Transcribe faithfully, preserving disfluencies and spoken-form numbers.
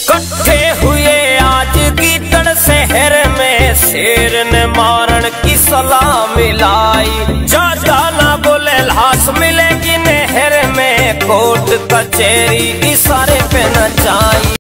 कट्ठे हुए आज गीदड़ शहर में, शेर ने मारन की सलाह मिलाई। ज्यादा ना बोले लाश मिलेगी नहर में, कोर्ट कचहरी इशारे पे न जाई।